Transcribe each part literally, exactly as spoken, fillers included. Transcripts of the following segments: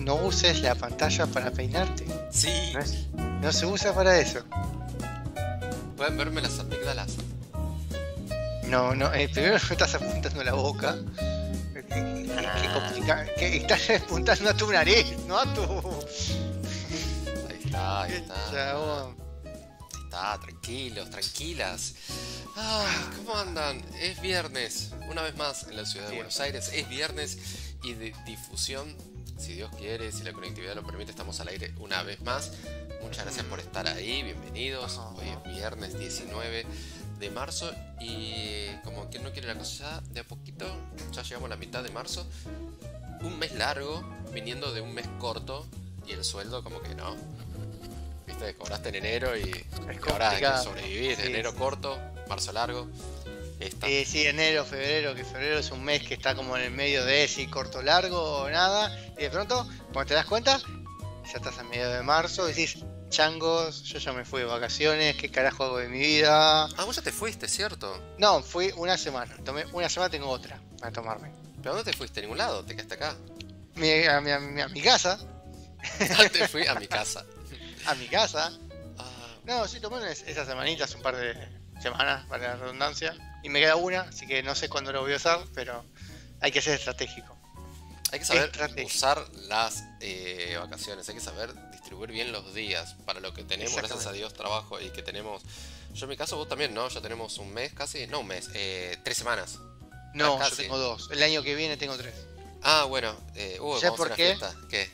no uses la pantalla para peinarte. Sí. No, es- no se usa para eso. Pueden verme las amígdalas. No, no, eh, primero me estás apuntando la boca. Qué, qué- qué complicado. Que estás apuntando a tu nariz, no a tu. Ahí está, ahí está. Chabón. Ahí está, tranquilos, tranquilas. Ah, ¿cómo andan? Es viernes, una vez más en la ciudad de Bien. Buenos Aires. Es viernes y de difusión, si Dios quiere, si la conectividad lo permite, estamos al aire una vez más. Muchas gracias por estar ahí, bienvenidos. Hoy es viernes diecinueve de marzo y como quien no quiere la cosa, ya de a poquito ya llegamos a la mitad de marzo. Un mes largo, viniendo de un mes corto y el sueldo como que no. Viste, cobraste en enero y, y ahora hay que complicado. sobrevivir. Sí. Enero corto, marzo largo. Esta. Eh, sí, enero, febrero, que febrero es un mes que está como en el medio de si corto, largo o nada. Y de pronto, cuando te das cuenta, ya estás a medio de marzo y decís, changos, yo ya me fui de vacaciones, ¿qué carajo hago de mi vida? Ah, vos ya te fuiste, ¿cierto? No, fui una semana. Tomé una semana, tengo otra para tomarme. ¿Pero dónde te fuiste? ¿A ningún lado? ¿Te quedaste acá? Mi- a, mi, a mi- a mi casa, Ah, te fui a mi casa. a mi casa. Ah, No, sí, tomé unas- esas semanitas, un par de semanas, para la redundancia. Y me queda una, así que no sé cuándo lo voy a usar, pero hay que ser estratégico. hay que saber Estrategia. usar las eh, vacaciones, hay que saber distribuir bien los días para lo que tenemos, gracias a Exactamente. Dios, trabajo y que tenemos. Yo en mi caso, vos también, ¿no? Ya tenemos un mes casi, no un mes, eh, tres semanas. No, Casi. yo tengo dos. El año que viene tengo tres. Ah, bueno, eh, uh, ¿Ya vamos a por hacer qué? una fiesta. ¿Qué?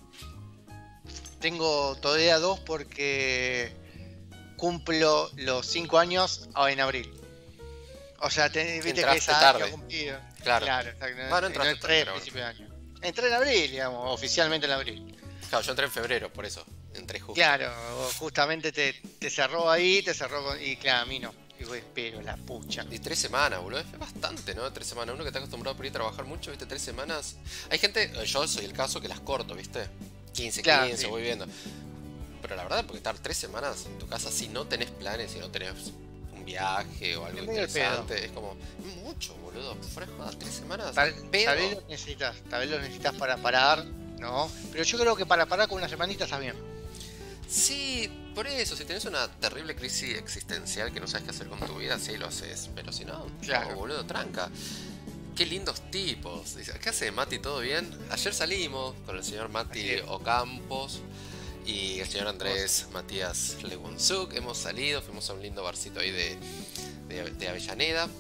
Tengo todavía dos porque cumplo los cinco años ah, en abril. O sea, te, viste que Entraste es año tarde. cumplido. Claro. Claro, exacto. Bueno, No, entraste entré tarde, a pero principio de año. Entré en abril, digamos, oficialmente en abril. Claro, yo entré en febrero, por eso. Entré justo. Claro, justamente te, te cerró ahí, te cerró con... Y claro, a mí no. Digo, pero la pucha. Y tres semanas, boludo, es bastante, ¿no? Tres semanas. Uno que está acostumbrado por ir a trabajar mucho, ¿viste? Tres semanas. Hay gente, eh, yo soy el caso, que las corto, ¿viste? quince, Claro, quince, sí. voy viendo. Pero la verdad, porque estar tres semanas en tu casa, si no tenés planes, si no tenés un viaje o algo Es medio el interesante, es como mucho, boludo. Fuera de jodas, tres semanas. Tal, pedo. tal vez lo necesitas, tal vez lo necesitas para parar, ¿no? Pero yo creo que para parar con una semanita está bien. Sí, por eso, si tenés una terrible crisis existencial que no sabes qué hacer con tu vida, sí lo haces. Pero si no, Claro. no, boludo, tranca. Qué lindos tipos. Dice, ¿qué hace Mati? ¿Todo bien? Ayer salimos con el señor Mati Así es. Ocampos y el señor Andrés Matías Legunsuk. Hemos salido, fuimos a un lindo barcito ahí de, de, de Avellaneda,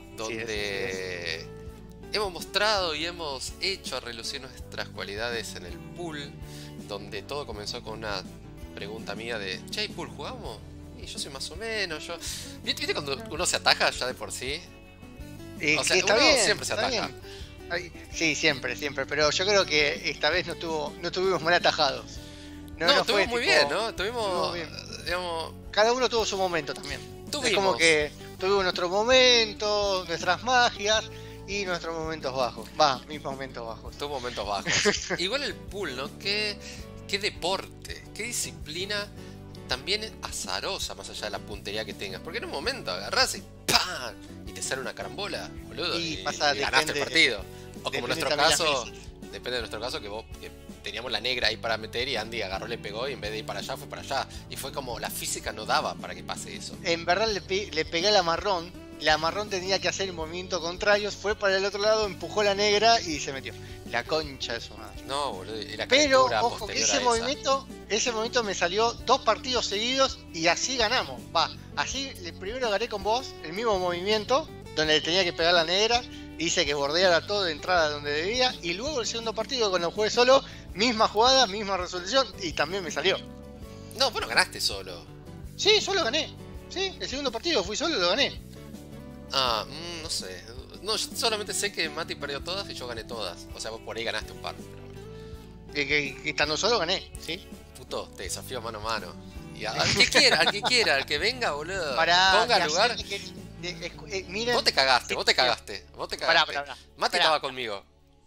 donde hemos mostrado y hemos hecho a relucir nuestras cualidades en el pool, donde todo comenzó con una pregunta mía de, che, ¿hay pool jugamos? Y yo soy más o menos, yo... ¿Viste, viste cuando uno se ataja ya de por sí? Eh, O sea, que está uno bien, siempre se está ataja. bien. Ay, sí, siempre, siempre. Pero yo creo que esta vez no estuvo, no estuvimos mal atajados. No, no estuvimos fue muy tipo- bien, ¿no? Estuvimos, estuvimos bien. digamos, Cada uno tuvo su momento también. tuvimos. Es como que tuvimos nuestros momentos, nuestras magias y nuestros momentos bajos. Va, mis momentos bajos. Tuvo momentos bajos. Igual el pool, ¿no? Qué, qué deporte, qué disciplina también azarosa, más allá de la puntería que tengas. Porque en un momento agarrás y ¡pam! Y te sale una carambola, boludo. Y Y, pasa, y ganaste el depende- partido. O como en depende nuestro también las caso, mesas. depende de nuestro caso, que vos que teníamos la negra ahí para meter y Andy agarró, le pegó y en vez de ir para allá, fue para allá. Y fue como la física no daba para que pase eso. En verdad le, pe- le pegué a la marrón. La marrón tenía que hacer el movimiento contrario. Fue para el otro lado, empujó la negra y se metió. La concha de su madre. No, boludo, era Pero, calentura ojo, que posterior ese a esa. movimiento, ese movimiento me salió dos partidos seguidos y así ganamos. Va, así le- primero gané con vos, el mismo movimiento, donde le tenía que pegar la negra, hice que bordeara todo de entrada donde debía, y luego el segundo partido cuando jugué solo, misma jugada, misma resolución, y también me salió. No, vos no ganaste solo. Sí, solo gané. Sí, el segundo partido fui solo y lo gané. Ah, mm, no sé. No, yo solamente sé que Mati perdió todas y yo gané todas. O sea, vos por ahí ganaste un par. Pero Que, que- que estando solo gané, ¿sí? puto, te desafío mano a mano. Y a- al que quiera, al que quiera, al que venga, boludo. Para Ponga lugar. que, de- de- eh, miren, Vos te cagaste, sí, vos te sí. cagaste. Vos te Pará, cagaste. pará, pará. Mati Pará. estaba conmigo.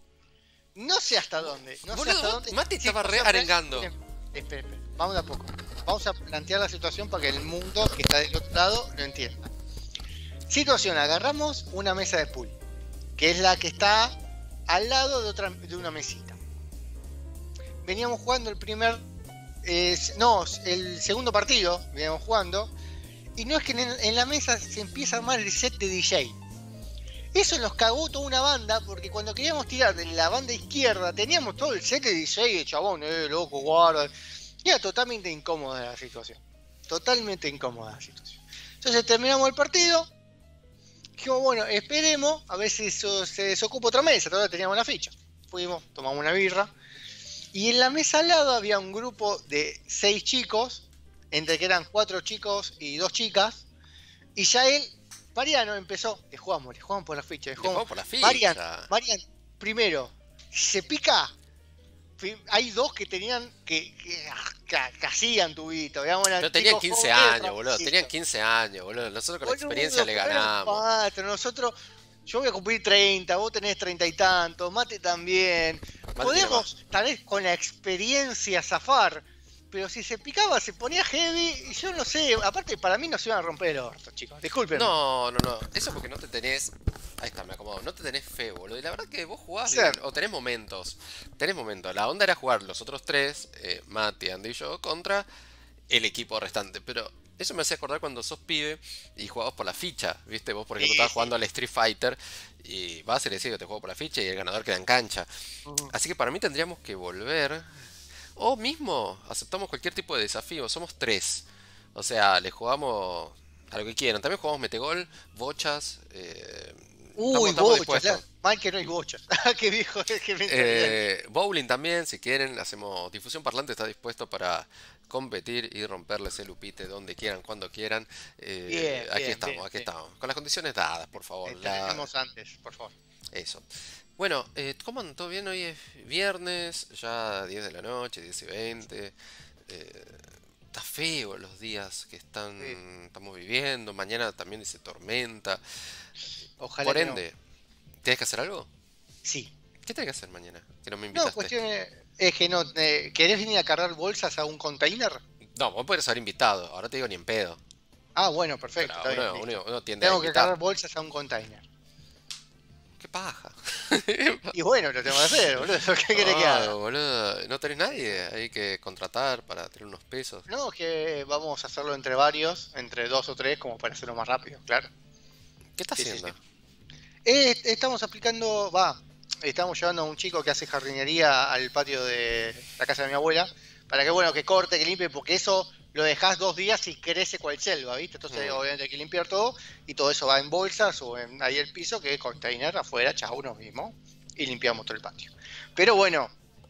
No sé hasta dónde. No sé Boludo, hasta vos- dónde. Mati Sí, estaba o re sea, arengando. miren, Espera, espera. Vamos de a poco. Vamos a plantear la situación para que el mundo que está del otro lado lo entienda. Situación, agarramos una mesa de pool, que es la que está al lado de, otra, de una mesita. veníamos jugando el primer... Eh, no, el segundo partido veníamos jugando. Y no es que en, en la mesa se empieza a armar el set de D J. Eso nos cagó toda una banda, porque cuando queríamos tirar de la banda izquierda, teníamos todo el set de D J de chabón, eh, loco, guarda. Y era totalmente incómoda la situación. Totalmente incómoda la situación. Entonces terminamos el partido. Dijimos, bueno, esperemos a ver si eso, se desocupa otra mesa. Todavía teníamos la ficha. Fuimos, tomamos una birra. Y en la mesa al lado había un grupo de seis chicos, entre que eran cuatro chicos y dos chicas. Y ya él, Mariano, empezó. Le jugamos, le jugamos por la ficha. Le jugamos, le jugamos por la ficha. Marian, Marian, primero, se pica. Hay dos que tenían que, que, que, que hacían tubito, digamos. Pero tenían quince años, boludo. Tenían quince años, boludo. Nosotros con boludo, la experiencia le ganamos. Cuatro. Nosotros, yo voy a cumplir treinta, vos tenés treinta y tantos, Mate también. Mate podemos, tal vez con la experiencia, zafar. Pero si se picaba, se ponía heavy. Y yo no sé, aparte para mí no se iban a romper el orto, chicos. Disculpen. No, no, no. Eso porque no te tenés. Ahí está, me acomodo. No te tenés fe, boludo. Y la verdad que vos jugás sí. bien. O tenés momentos. Tenés momentos. La onda era jugar los otros tres, eh, Mati, Andy y yo, contra el equipo restante. Pero eso me hacía acordar cuando sos pibe y jugabas por la ficha. ¿Viste? Vos, por ejemplo, sí, estabas sí. jugando al Street Fighter. Y vas y le decís que te juego por la ficha y el ganador queda en cancha. Uh-huh. Así que para mí tendríamos que volver. O mismo, aceptamos cualquier tipo de desafío. Somos tres. O sea, le jugamos a lo que quieran. También jugamos metegol, bochas. Eh, Uy, estamos, estamos bochas. Mal que no hay bochas. Qué viejo. Que me eh, bowling también, si quieren. Hacemos difusión parlante. Está dispuesto para competir y romperles el upite donde quieran, cuando quieran. Eh, bien, aquí bien, estamos, bien, aquí bien. estamos. Con las condiciones dadas, por favor. La... Tenemos antes, por favor. Eso. Bueno, eh, ¿cómo andan? ¿Todo bien? Hoy es viernes, ya diez de la noche, diez y veinte. Eh, está feo los días que están sí. estamos viviendo. Mañana también dice tormenta. Ojalá. Por ende, no. ¿Tienes que hacer algo? Sí. ¿Qué tenés que hacer mañana? Que no me invitaste. No, cuestión es que no. Eh, ¿Querés venir a cargar bolsas a un container? No, vos podés ser invitado. Ahora te digo ni en pedo. Ah, bueno, perfecto. Uno, bien, uno, uno tiende Tengo a que cargar bolsas a un container. Qué paja. Y bueno, lo tengo que hacer, boludo. ¿Qué querés oh, que haga? Boludo. ¿No tenés nadie? Hay que contratar para tener unos pesos. No, es que vamos a hacerlo entre varios, entre dos o tres, como para hacerlo más rápido, claro. ¿Qué estás sí, haciendo? Sí, sí. Eh, estamos aplicando, va, estamos llevando a un chico que hace jardinería al patio de la casa de mi abuela, para que, bueno, que corte, que limpie, porque eso lo dejás dos días y crece cual selva, ¿viste? Entonces, mm. obviamente hay que limpiar todo y todo eso va en bolsas o en ahí el piso, que es container afuera, chao, uno mismo, y limpiamos todo el patio. Pero bueno,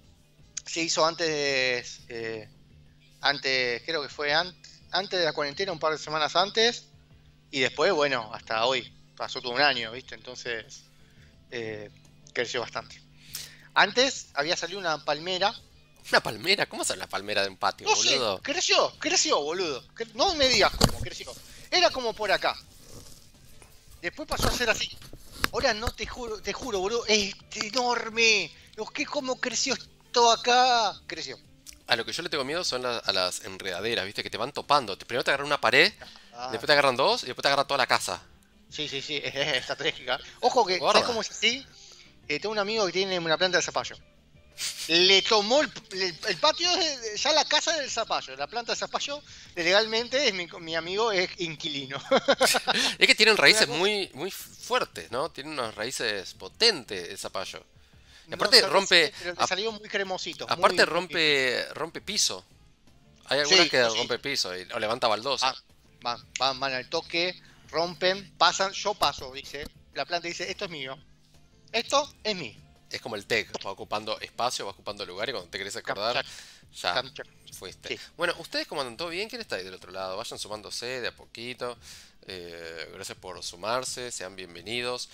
se hizo antes, eh, antes, creo que fue an antes de la cuarentena, un par de semanas antes, y después, bueno, hasta hoy, pasó todo un año, ¿viste? Entonces, eh, creció bastante. Antes había salido una palmera. ¿Una palmera? ¿Cómo sale la palmera de un patio, no boludo? Sé, creció, creció, boludo. No me digas cómo creció. Era como por acá. Después pasó a ser así. Ahora no te juro, te juro, boludo. Es enorme. ¿Qué cómo creció esto acá? Creció. A lo que yo le tengo miedo son la, a las enredaderas, ¿viste? Que te van topando. Primero te agarran una pared, ah. después te agarran dos y después te agarran toda la casa. Sí, sí, sí. Es, es estratégica. Ojo que, ¿sabes cómo es así? Eh, tengo un amigo que tiene una planta de zapallo. Le tomó el, el, el patio, de, ya la casa del zapallo, la planta de zapallo, legalmente es mi, mi amigo es inquilino. Es que tienen raíces muy, muy fuertes, ¿no? Tienen unas raíces potentes el zapallo. Y aparte no, rompe... Sí, pero le salió muy cremosito. Aparte muy, rompe muy... rompe piso. Hay algunas sí, que sí. rompe piso y, o levanta baldosa. Ah, van, van, van al toque, rompen, pasan, yo paso, dice. La planta dice, esto es mío. Esto es mío. Es como el tech, va ocupando espacio, va ocupando lugar y cuando te querés acordar, ya fuiste. Sí. Bueno, ustedes como andan todo bien, ¿quién está ahí del otro lado? Vayan sumándose de a poquito. Eh, gracias por sumarse, sean bienvenidos.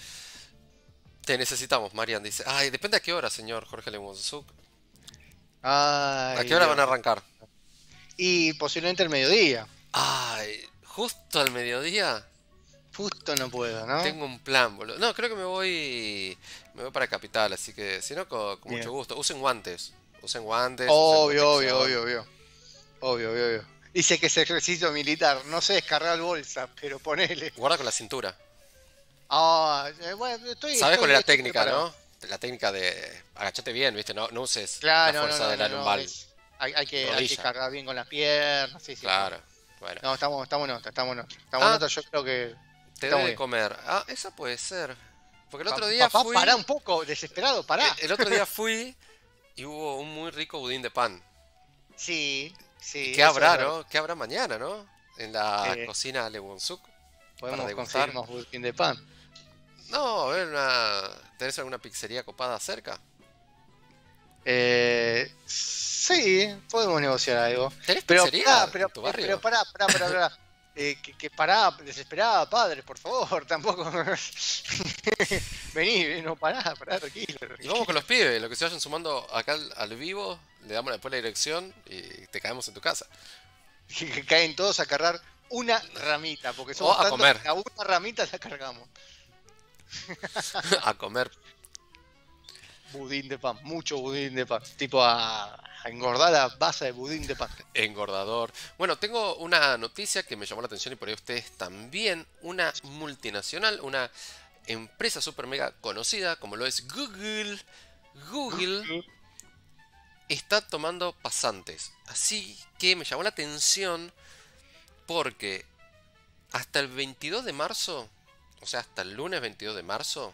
Te necesitamos, Marian dice. Ay, depende a qué hora, señor Jorge Lemonzuk. ¿A qué hora van a arrancar? Y posiblemente al mediodía. Ay, justo al mediodía. Justo no puedo, ¿no? Tengo un plan, boludo. No, creo que me voy me voy para Capital, así que si no, con, con mucho gusto. Usen guantes. Usen guantes. Obvio, usen obvio, obvio, obvio. Obvio, obvio, obvio. Dice que es ejercicio militar. No sé descargar bolsa, pero ponele. Guarda con la cintura. Ah, bueno, estoy. ¿Sabes estoy, cuál es la estoy técnica, preparado. no? la técnica de agachate bien, ¿viste? No, no uses la Claro, no, fuerza no, de no, la no, lumbar es- hay, hay que, hay que rodilla. cargar bien con las piernas, sí, sí. No, Claro, bueno. no, estamos, estamos en otra, estamos en otra. Estamos en Ah, otra, yo creo que te está doy muy de bien. comer. Ah, esa puede ser. Porque el Pa- otro día papá, pará fui. un poco, desesperado, eh, pará. El otro día fui y hubo un muy rico budín de pan. Sí, ¿Y sí, qué eso es habrá, verdad. no? ¿Qué habrá mañana, no? En la Eh, cocina Lewonsuk para podemos conseguir degustar. más budín de pan. No, a ver, una... ¿tenés alguna pizzería copada cerca? Eh, sí, podemos negociar algo. ¿Tenés Pero pizzería pará, pero, en tu eh, pero barrio? pará, pará, pará, pará. Eh, que, que pará, desesperada, padre, por favor, tampoco. Vení, vení, no pará, pará, tranquilo, Y vamos con tranquilo. los pibes, lo que se vayan sumando acá al, al vivo, le damos después la dirección y te caemos en tu casa. Que, que caen todos a cargar una ramita, porque O somos a tantos comer, que a una ramita la cargamos. a comer. Budín de pan, mucho budín de pan. Tipo a, a engordar la base de budín de pan. Engordador. Bueno, tengo una noticia que me llamó la atención y por ahí ustedes también. Una multinacional, una empresa super mega conocida como lo es Google. Google está tomando pasantes. Así que me llamó la atención porque hasta el veintidós de marzo, o sea, hasta el lunes veintidós de marzo,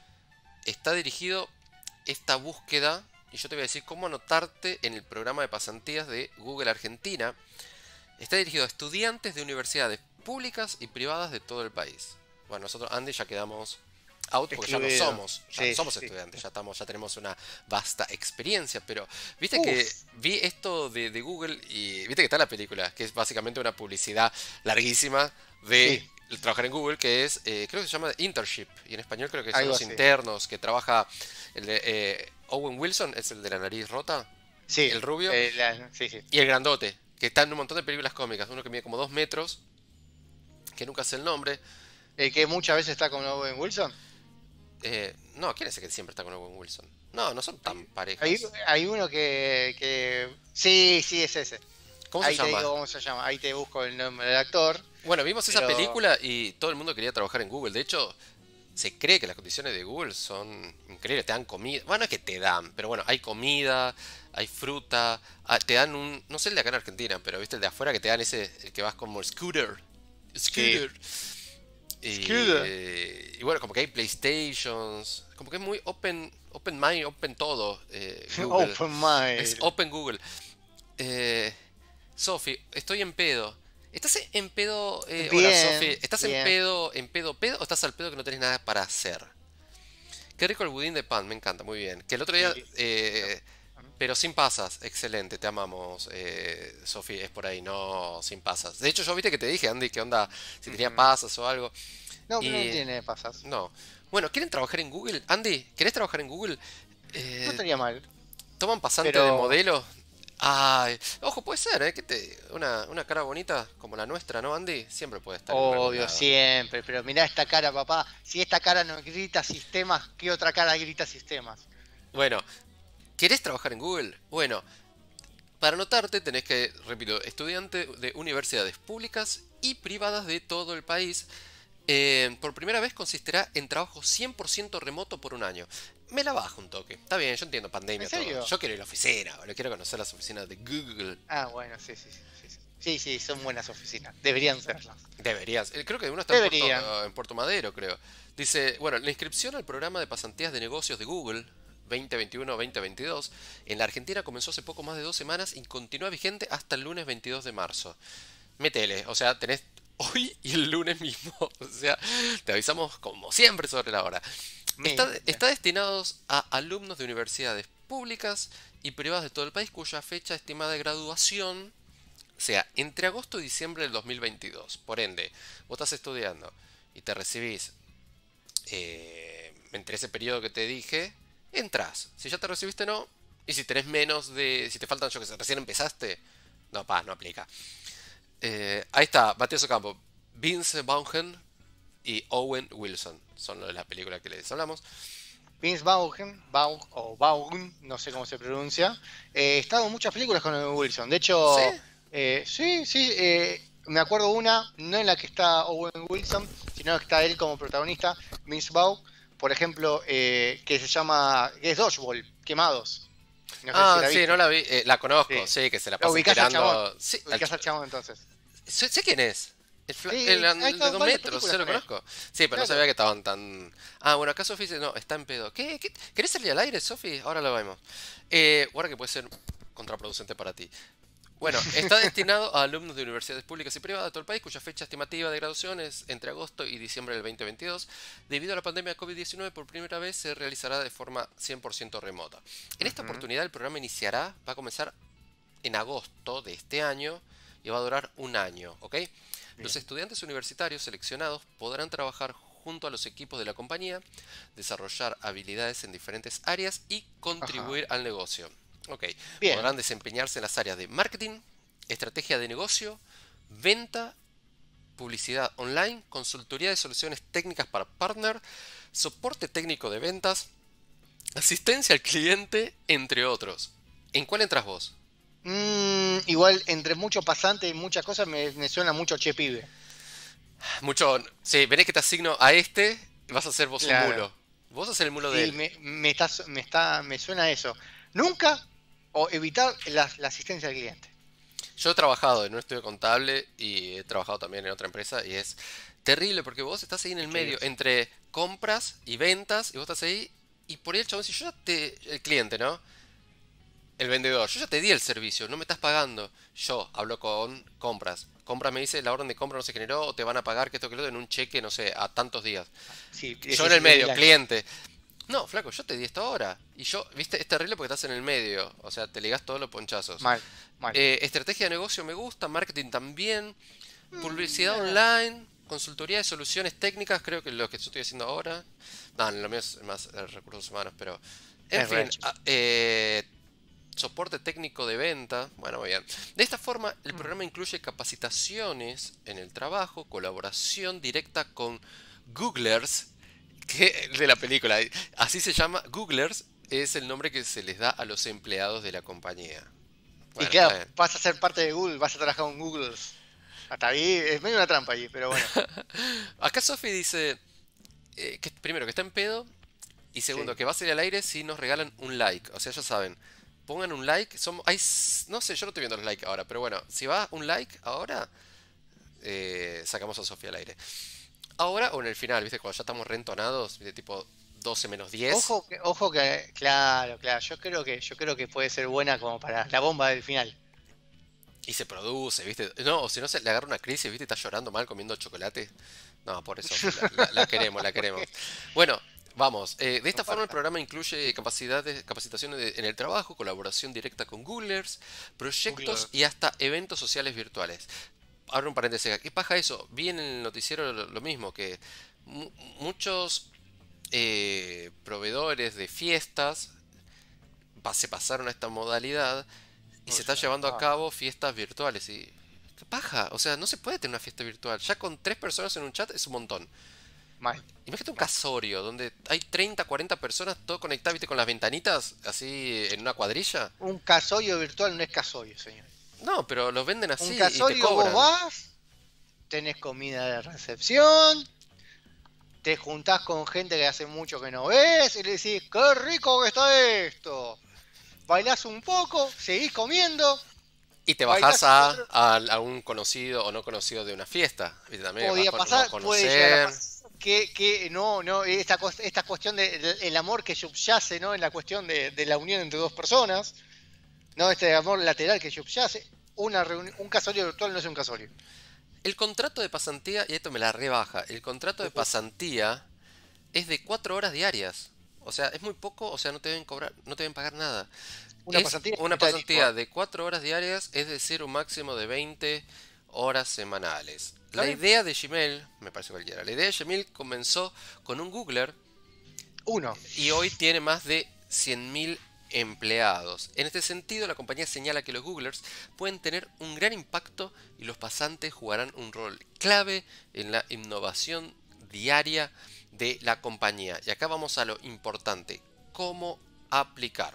está dirigido esta búsqueda. Y yo te voy a decir cómo anotarte en el programa de pasantías de Google Argentina. Está dirigido a estudiantes de universidades públicas y privadas de todo el país. Bueno, nosotros, Andy, ya quedamos out porque ya no Excluido. somos, ya no Sí, somos sí. estudiantes, ya estamos, ya tenemos una vasta experiencia. Pero viste Uf. que vi esto de, de Google y viste que está la película, que es básicamente una publicidad larguísima de Sí. trabajar en Google, que es, eh, creo que se llama internship, y en español creo que son Algo los así. internos, que trabaja el de eh, Owen Wilson, es el de la nariz rota, Sí. el rubio, eh, la- sí, sí. y el grandote, que está en un montón de películas cómicas, uno que mide como dos metros, que nunca sé el nombre. El que muchas veces está con Owen Wilson. Eh, no, ¿quién es el que siempre está con Owen Wilson? No, no son tan parejas. Hay, hay uno que, que. Sí, sí, es ese. ¿Cómo se Ahí te llama? digo cómo se llama. Ahí te busco el nombre del actor. Bueno, vimos esa Pero. película y todo el mundo quería trabajar en Google. De hecho, se cree que las condiciones de Google son increíbles. Te dan comida. Bueno, no es que te dan, pero bueno, hay comida, hay fruta. ah, Te dan un. No sé el de acá en Argentina, pero viste el de afuera que te dan ese. El que vas como scooter. Scooter. Y, Scooter. eh, y bueno, como que hay PlayStations. Como que es muy open. Open mind, open todo. eh, Google. Open Mind. Es Open Google. Eh, Sofi, estoy en pedo. ¿Estás en pedo? eh, hola Bien, Sofi, ¿estás en bien. pedo, en pedo, pedo o estás al pedo que no tenés nada para hacer? Qué rico el budín de pan, me encanta, muy bien. Que el otro día, Sí. eh, pero sin pasas, excelente, te amamos, eh, Sofi, es por ahí, no sin pasas. De hecho, yo viste que te dije, Andy, qué onda, si tenía Ujú. pasas o algo. No, Y no tiene pasas. no. Bueno, ¿quieren trabajar en Google? Andy, ¿querés trabajar en Google? No Eh, estaría mal. ¿Toman pasante Pero- de modelo? Ay, ojo, puede ser, ¿eh? Que te, una, una cara bonita como la nuestra, ¿no, Andy? Siempre puede estar en algún Obvio, lado. siempre. Pero mirá esta cara, papá. Si esta cara no grita sistemas, ¿qué otra cara grita sistemas? Bueno, ¿querés trabajar en Google? Bueno, para anotarte tenés que, repito, estudiante de universidades públicas y privadas de todo el país. Eh, por primera vez consistirá en trabajo cien por ciento remoto por un año. Me la bajo un toque. Está bien, yo entiendo pandemia, ¿En serio? todo. Yo quiero ir a la oficina, boludo, quiero conocer las oficinas de Google. Ah, bueno, sí, sí, sí. Sí, sí, sí, sí, son buenas oficinas. Deberían serlas. Deberías. Eh, Creo que uno está en Deberían. Puerto, en Puerto Madero, creo. Dice, bueno, la inscripción al programa de pasantías de negocios de Google veinte veintiuno veinte veintidós en la Argentina comenzó hace poco más de dos semanas y continúa vigente hasta el lunes veintidós de marzo. Métele, o sea, tenés hoy y el lunes mismo. O sea, te avisamos como siempre sobre la hora. Está, Mira. está destinados a alumnos de universidades públicas y privadas de todo el país cuya fecha estimada de graduación sea entre agosto y diciembre del dos mil veintidós. Por ende, vos estás estudiando y te recibís eh, entre ese periodo que te dije, entras. Si ya te recibiste, no. Y si tenés menos de... Si te faltan, yo que sé, recién empezaste, no, pa, no aplica. Eh, ahí está, Matías Ocampo, Vince Vaughn y Owen Wilson. Son los de la película que les hablamos. Vince Vaughn, Vaughn o Vaughn, no sé cómo se pronuncia, eh, estado en muchas películas con Owen Wilson. De hecho, ¿Sí? eh, sí, sí, eh, me acuerdo una, no en la que está Owen Wilson, sino que está él como protagonista, Vince Vaughn, por ejemplo, eh, que se llama, que es Dodgeball, quemados. No sé Ah, si la sí, viste. no la vi. Eh, la conozco, Sí. sí, que se la ¿Lo pasa ubicás al chabón? tirando. Sí, al ¿Ubicás ch- al chabón entonces? sé, sé quién es. El, fla- Sí, el, ha el de estado en dos varias metros, películas se lo con él. conozco. Sí, pero no Claro. sabía que estaban tan. Ah, bueno, acá Sofi dice, no, está en pedo. ¿Qué? ¿Qué? ¿Querés salir al aire, Sofi? Ahora lo vemos. Eh, ahora que puede ser contraproducente para ti. Bueno, está destinado a alumnos de universidades públicas y privadas de todo el país cuya fecha estimativa de graduación es entre agosto y diciembre del veinte veintidós. Debido a la pandemia de COVID diecinueve, por primera vez se realizará de forma cien por ciento remota. En esta Ujú. oportunidad el programa iniciará, va a comenzar en agosto de este año y va a durar un año, ¿ok? Los Bien. estudiantes universitarios seleccionados podrán trabajar junto a los equipos de la compañía, desarrollar habilidades en diferentes áreas y Ajá. contribuir al negocio. Ok, Bien. podrán desempeñarse en las áreas de marketing, estrategia de negocio, venta, publicidad online, consultoría de soluciones técnicas para partner, soporte técnico de ventas, asistencia al cliente, entre otros. ¿En cuál entras vos? Mm, igual, entre mucho pasante y muchas cosas, me, me suena mucho Che Pibe. Mucho. Sí, venés que te asigno a este, vas a ser vos un Claro. mulo. Vos sos el mulo de Sí, él. me, me está, me está, me suena eso. Nunca o evitar la, la asistencia al cliente. Yo he trabajado en un estudio contable y he trabajado también en otra empresa y es terrible porque vos estás ahí en el Sí, medio entre compras y ventas y vos estás ahí y por ahí el chabón, si yo ya te. El cliente, ¿no? El vendedor, yo ya te di el servicio, no me estás pagando. Yo hablo con compras. Compras me dice la orden de compra no se generó o te van a pagar que esto que lo otro en un cheque, no sé, a tantos días. sí, Yo ese en es el el de medio, Milán. cliente. No, flaco, yo te di esto ahora. Y yo, viste, es terrible porque estás en el medio. O sea, te ligás todos los ponchazos. Mal, mal. Eh, estrategia de negocio me gusta, marketing también. Mm, Publicidad eh, online, consultoría de soluciones técnicas, creo que es lo que yo estoy haciendo ahora. No, lo mío es más eh, recursos humanos, pero. En es fin, recho. ah, eh, soporte técnico de venta. Bueno, muy bien. De esta forma, el Mm. programa incluye capacitaciones en el trabajo, colaboración directa con Googlers, que de la película. Así se llama, Googlers es el nombre que se les da a los empleados de la compañía. Y Bueno, está claro, bien. vas a ser parte de Google, vas a trabajar con Google. Hasta ahí, es medio una trampa ahí, pero bueno. Acá Sophie dice eh, que primero que está en pedo y segundo Sí. que va a salir al aire si nos regalan un like. O sea, ya saben, pongan un like. Somos, hay, s- no sé, yo no estoy viendo los likes ahora, pero bueno, si va un like ahora, eh, sacamos a Sofía al aire. Ahora o en el final, ¿viste? Cuando ya estamos reentonados, ¿viste? Tipo doce menos diez. Ojo que, ojo que, claro, claro, yo creo que, yo creo que puede ser buena como para la bomba del final. Y se produce, ¿viste? No, o si no se le agarra una crisis, ¿viste? Está llorando mal comiendo chocolate. No, pobre Sofi, la, la- la queremos, la queremos. Bueno, vamos. eh, de esta No forma el pasa. programa incluye capacidades, capacitaciones de- en el trabajo, colaboración directa con Googlers, proyectos Google. y hasta eventos sociales virtuales. Abro un paréntesis acá. ¿Qué paja eso? Vi en el noticiero lo, lo mismo, que mu- muchos eh, proveedores de fiestas pa- se pasaron a esta modalidad y O se está sea, llevando a ah, cabo fiestas virtuales. Y qué paja, o sea, no se puede tener una fiesta virtual. Ya con tres personas en un chat es un montón. mal, Imagínate un mal. casorio donde hay treinta, cuarenta personas todo conectadas, viste, con las ventanitas, así en una cuadrilla. Un casorio virtual no es casorio, señor. No, pero los venden Un así y te casorio vos cobran. vas, tenés comida de recepción, te juntás con gente que hace mucho que no ves y le decís, qué rico que está esto. Bailás un poco, seguís comiendo, Y te bajás bailás a, otro. a, a un conocido o no conocido de una fiesta. Viste, también vas Podía con no pasar, puede llegar a conocer. pasar. Que, que no, no, esta, cues- esta cuestión del amor que subyace, ¿no? En la cuestión de, de la unión entre dos personas, ¿no? Este amor lateral que subyace. Una reuni- un casorio virtual no es un casorio. El contrato de pasantía, y esto me la rebaja, el contrato de pasantía es de cuatro horas diarias. O sea, es muy poco, o sea, no te deben cobrar, no te deben pagar nada. Una Es pasantía una de tipo. pasantía de cuatro horas diarias, es decir, un máximo de veinte horas semanales. ¿Está La bien? idea de Gmail, me parece cualquiera, la idea de Gmail comenzó con un Googler Uno. y hoy tiene más de cien mil empleados. En este sentido, la compañía señala que los Googlers pueden tener un gran impacto y los pasantes jugarán un rol clave en la innovación diaria de la compañía. Y acá vamos a lo importante, cómo aplicar.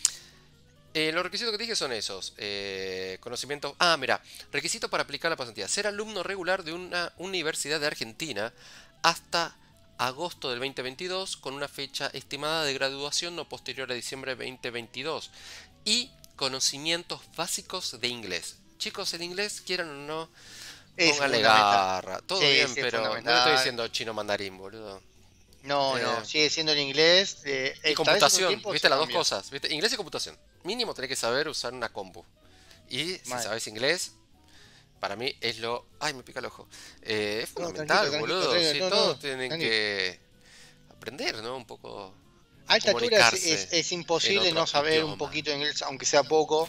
Eh, los requisitos que te dije son esos. Eh, conocimientos. Ah, mira. Requisito para aplicar la pasantía. Ser alumno regular de una universidad de Argentina hasta agosto del veinte veintidós, con una fecha estimada de graduación no posterior a diciembre de veinte veintidós. Y conocimientos básicos de inglés. Chicos, el inglés, quieran o no, Es póngale fundamental. garra. Todo Sí, bien, sí, es pero no le estoy fundamental. diciendo chino mandarín, boludo. No, Eh, no, sigue siendo en inglés. Eh, y eh, tal vez en un computación, tiempo ¿viste? se Las dos cambió. cosas, ¿viste? Inglés y computación. Mínimo tenés que saber usar una compu. Y si Mal. sabes inglés, para mí es lo... Ay, me pica el ojo. Eh, es No, tranquilo, fundamental, tranquilo, boludo. tranquilo. Sí, No, todos no, tienen tranquilo. que aprender, ¿no? Un poco A a esta altura es, es- comunicarse es en imposible no otro saber un idioma. poquito de inglés, aunque sea poco,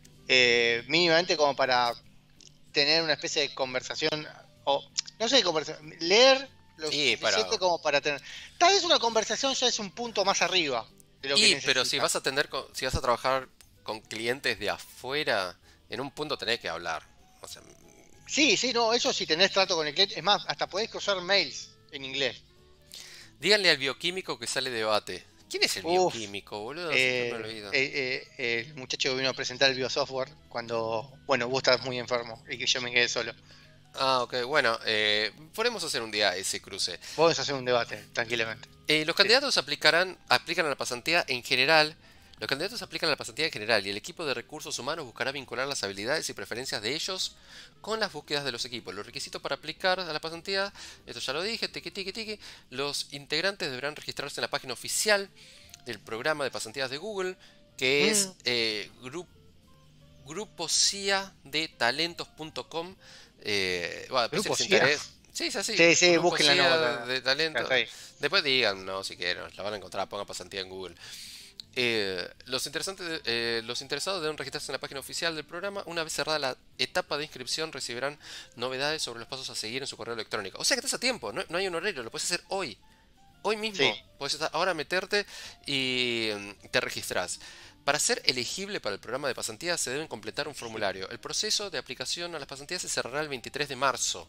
eh, mínimamente como para tener una especie de conversación, o no sé, conversación, leer lo Sí, suficiente pero... como para tener. Tal vez una conversación ya es un punto más arriba de lo que Y, pero si vas necesitas. a tener, con- si vas a trabajar con clientes de afuera, en un punto tenés que hablar. O sea, Sí, sí, no, eso si tenés trato con el cliente, es más, hasta podés cruzar mails en inglés. díganle al bioquímico que sale debate. ¿Quién es el Uf, bioquímico, boludo? Siempre me eh, olvido. eh, eh, el muchacho que vino a presentar el biosoftware cuando, bueno, vos estás muy enfermo y que yo me quedé solo. Ah, ok, bueno, eh, podemos hacer un día ese cruce. Podemos hacer un debate, tranquilamente. Eh, los Sí, sí. candidatos aplicarán, aplican a la pasantía en general. Los candidatos aplican a la pasantía en general y el equipo de recursos humanos buscará vincular las habilidades y preferencias de ellos con las búsquedas de los equipos. Los requisitos para aplicar a la pasantía, esto ya lo dije, tiqui tiqui tiqui. Los integrantes deberán registrarse en la página oficial del programa de pasantías de Google, que es Mm, eh, gru- gruposia de talentos punto com. Eh, bueno, después si Grupo les C I A. interesa. Sí, es así, Sí, sí, Grupo busquen la CIA nota. de Ya está talento. ahí. Después digan, no, si quieren, la van a encontrar, pongan pasantía en Google. Eh, los, interesantes, eh, los interesados deben registrarse en la página oficial del programa. Una vez cerrada la etapa de inscripción, recibirán novedades sobre los pasos a seguir en su correo electrónico. O sea que estás a tiempo, no, no hay un horario, lo puedes hacer hoy. Hoy Sí. mismo. Puedes ahora meterte y mm, te registras. Para ser elegible para el programa de pasantías se deben completar un formulario. El proceso de aplicación a las pasantías se cerrará el veintitrés de marzo.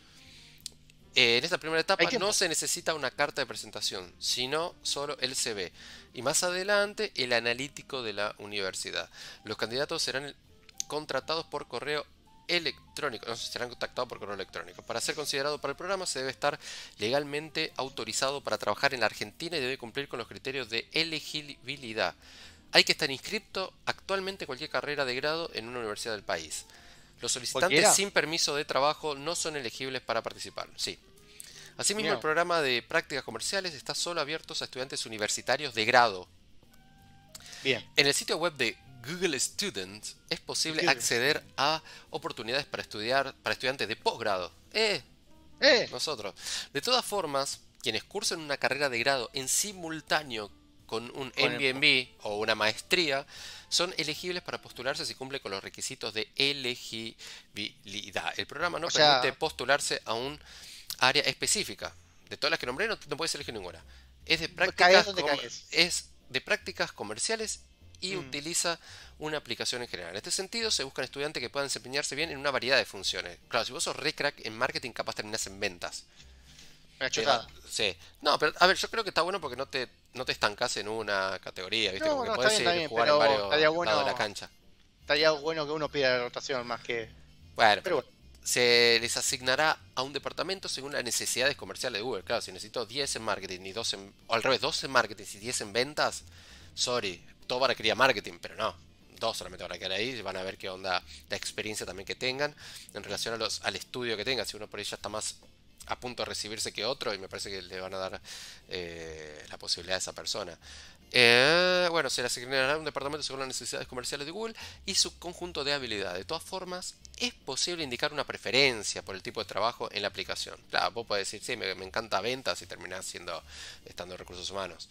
Eh, en esta primera Hay etapa no tiempo. se necesita una carta de presentación, sino solo el C V. Y más adelante el analítico de la universidad. Los candidatos serán contratados por correo electrónico, no serán contactados por correo electrónico. Para ser considerado para el programa se debe estar legalmente autorizado para trabajar en la Argentina y debe cumplir con los criterios de elegibilidad. Hay que estar inscrito actualmente en cualquier carrera de grado en una universidad del país. Los solicitantes ¿Cualquiera? sin permiso de trabajo no son elegibles para participar. Sí. Asimismo, el Mira, programa de prácticas comerciales está solo abierto a estudiantes universitarios de grado. bien. En el sitio web de Google Students es posible ¿Qué? acceder a oportunidades para estudiar para estudiantes de posgrado. Eh, Eh, nosotros. De todas formas, quienes cursen una carrera de grado en simultáneo con un con el, po- M B M o una maestría son elegibles para postularse si cumplen con los requisitos de elegibilidad. El programa no o permite sea, postularse a un área específica. De todas las que nombré no, no puedes elegir ninguna. Es de cagues prácticas donde com- cagues. es de prácticas comerciales y Mm, utiliza una aplicación en general. En este sentido, se buscan estudiantes que puedan desempeñarse bien en una variedad de funciones. Claro, si vos sos re crack en marketing, capaz terminás en ventas. una Te va- chotada. sí. No, pero a ver, yo creo que está bueno porque no te, no te estancás en una categoría, ¿viste? Como No, que no, está podés bien, está ir bien, jugar en pero estaría varios lados de la bueno, cancha. estaría bueno que uno pida la rotación más que. Bueno, Pero pero bueno, se les asignará a un departamento según las necesidades comerciales de Google. Claro, si necesito diez en marketing y dos en... O al revés, dos en marketing y diez en ventas, sorry, todo van a querer marketing, pero no. Dos solamente van a quedar ahí, van a ver qué onda la experiencia también que tengan en relación a los, al estudio que tengan. Si uno por ahí ya está más a punto de recibirse que otro, y me parece que le van a dar eh, la posibilidad a esa persona. Eh, bueno, se le asignará un departamento según las necesidades comerciales de Google y su conjunto de habilidades. De todas formas, es posible indicar una preferencia por el tipo de trabajo en la aplicación. Claro, vos podés decir, sí, me, me encanta ventas y terminás siendo, estando en recursos humanos.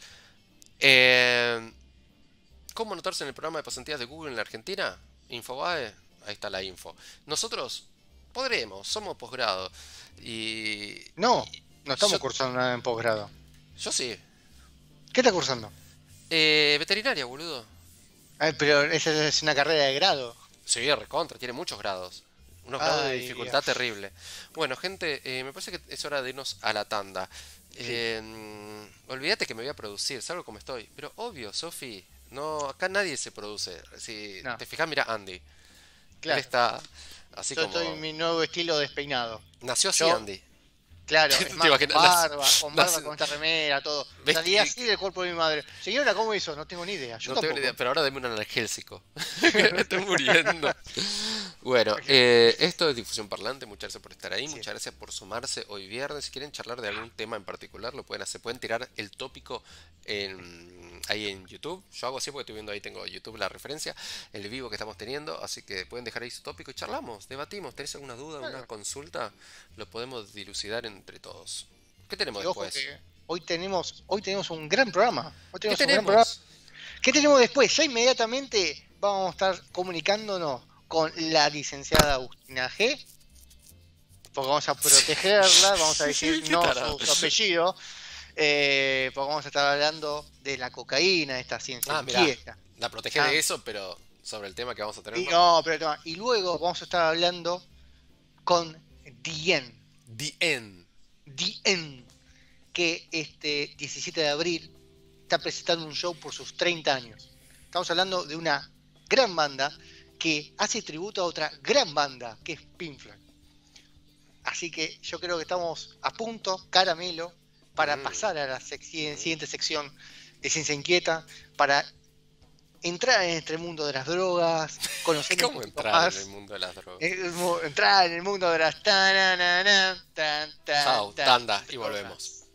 Eh, ¿Cómo anotarse en el programa de pasantías de Google en la Argentina? Infobae, ahí está la info. Nosotros podremos, somos posgrado. Y, no, y no yo, estamos cursando nada en posgrado. yo sí. ¿Qué está cursando? Eh, veterinaria, boludo. Ay, pero esa es una carrera de grado. Sí, recontra, tiene muchos grados. Unos grados de Ay, dificultad Dios. terrible. Bueno, gente, eh, me parece que es hora de irnos a la tanda. Sí, Eh, olvídate que me voy a producir, salgo como estoy. Pero obvio, Sofi, no, acá nadie se produce. Si no, te fijas, mira Andy. Él claro. está así Yo estoy en como... mi nuevo estilo despeinado. Nació así Yo, Andy. Claro, es ¿Te más, con imaginas? Las- barba, con las- barba, con esta remera, todo. ¿Ves Salía que- así del cuerpo de mi madre. Señora, ¿cómo hizo? No tengo ni idea. Yo No tengo tampoco. ni idea, pero ahora deme un analgésico. Que me estoy muriendo. Bueno, eh, esto es Difusión Parlante. Muchas gracias por estar ahí. Sí. Muchas gracias por sumarse hoy viernes. Si quieren charlar de algún tema en particular, lo pueden hacer. Pueden tirar el tópico en, ahí en YouTube. Yo hago así porque estoy viendo ahí, tengo YouTube la referencia, el vivo que estamos teniendo. Así que pueden dejar ahí su tópico y charlamos, debatimos. ¿Tenés alguna duda, alguna Claro. consulta? Lo podemos dilucidar entre todos. ¿Qué tenemos Y ojo después? que hoy tenemos, hoy tenemos un gran programa. Hoy ¿Qué tenemos un gran programa. tenemos? ¿Qué tenemos después? Ya inmediatamente vamos a estar comunicándonos con la licenciada Agustina G. Porque vamos a protegerla, vamos a decir Qué no tarado. su, su apellido. Eh, porque vamos a estar hablando de la cocaína, esta ciencia Ah, mirá, inquieta. la protege Ah. de eso, pero sobre el tema que vamos a tener. Y, ¿no? no, pero toma, y luego vamos a estar hablando con Dien. The End. Dien, que este diecisiete de abril está presentando un show por sus treinta años. Estamos hablando de una gran banda que hace tributo a otra gran banda, que es Pink Floyd. Así que yo creo que estamos a punto, caramelo, para Mm. pasar a la sec- siguiente sección de Ciencia Inquieta, para entrar en este mundo de las drogas, conocer un ¿Cómo poquito entrar más, en el mundo de las drogas? eh, mu- entrar en el mundo de las tanananan, tan, tan, Chao, tan, tanda y drogas. volvemos.